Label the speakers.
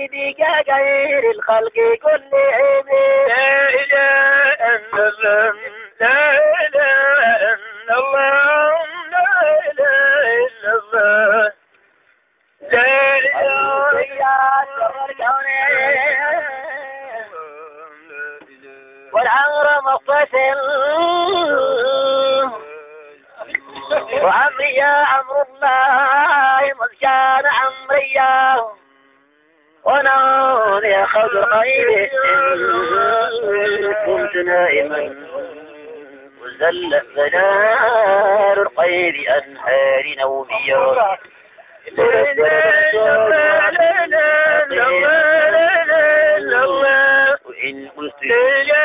Speaker 1: سيدي غير الخلق كلهم لا إله إلا الله لا إله إلا الله لا إله إلا الله لا إله إلا الله والعمر مقتسم وعمري يا عمر الله مذ كان عمريا ونار خضر غيري كنت نائما وزل منار القيد أنهار نوميا وإن قلت